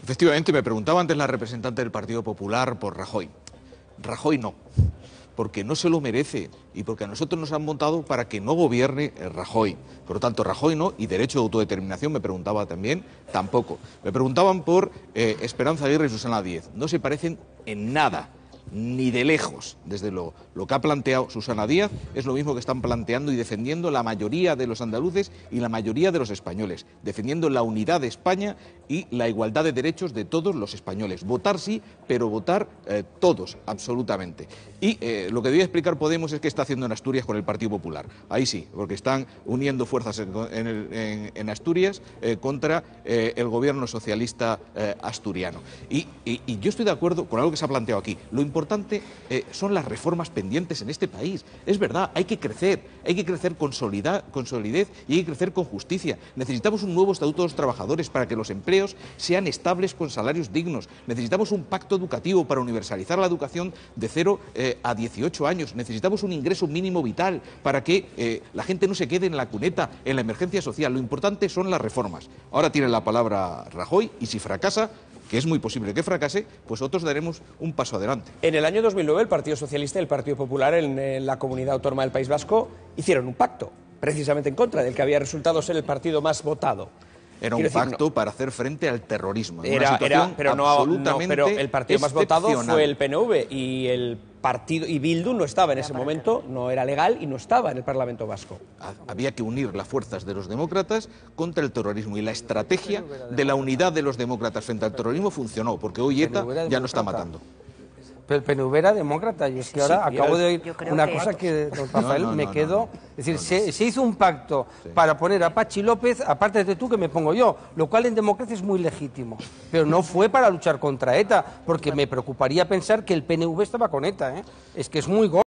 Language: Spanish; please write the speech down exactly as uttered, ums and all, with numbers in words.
Efectivamente, me preguntaba antes la representante del Partido Popular por Rajoy. Rajoy no, porque no se lo merece y porque a nosotros nos han montado para que no gobierne Rajoy. Por lo tanto, Rajoy no, y derecho de autodeterminación, me preguntaba también, tampoco. Me preguntaban por eh, Esperanza Aguirre y Susana Díez. No se parecen en nada, ni de lejos, desde luego. Lo que ha planteado Susana Díaz es lo mismo que están planteando y defendiendo la mayoría de los andaluces y la mayoría de los españoles, defendiendo la unidad de España y la igualdad de derechos de todos los españoles. Votar sí, pero votar eh, todos, absolutamente. Y eh, lo que debía explicar Podemos es qué está haciendo en Asturias con el Partido Popular. Ahí sí, porque están uniendo fuerzas en, en, el, en, en Asturias eh, contra eh, el gobierno socialista eh, asturiano. Y, y, y yo estoy de acuerdo con algo que se ha planteado aquí. Lo importante eh, son las reformas pendientes en este país. Es verdad, hay que crecer, hay que crecer con, solidez, con solidez y hay que crecer con justicia. Necesitamos un nuevo estatuto de los trabajadores para que los empleos sean estables con salarios dignos. Necesitamos un pacto educativo para universalizar la educación de cero eh, a dieciocho años. Necesitamos un ingreso mínimo vital para que eh, la gente no se quede en la cuneta, en la emergencia social. Lo importante son las reformas. Ahora tiene la palabra Rajoy y si fracasa, que es muy posible que fracase, pues otros daremos un paso adelante. En el año dos mil nueve el Partido Socialista y el Partido Popular en, en la Comunidad Autónoma del País Vasco hicieron un pacto, precisamente en contra del que había resultado ser el partido más votado. Era un Quiero decir, pacto no. para hacer frente al terrorismo. En Era, una era, pero, no, absolutamente no, pero el partido más votado excepcional. fue el P N V y el partido y Bildu no estaba en ese momento, no era legal y no estaba en el Parlamento Vasco. Había que unir las fuerzas de los demócratas contra el terrorismo y la estrategia de la unidad de los demócratas frente al terrorismo funcionó, porque hoy ETA ya no está matando. Pero el P N V era demócrata, y es que ahora Sí, acabo de oír una que... cosa que, don Rafael, no, no, me no, quedo... no, no. Es decir, No, no. Se, se hizo un pacto sí. para poner a Pachi López, aparte de tú que me pongo yo, lo cual en democracia es muy legítimo. Pero no fue para luchar contra ETA, porque me preocuparía pensar que el P N V estaba con ETA, ¿eh? Es que es muy gordo.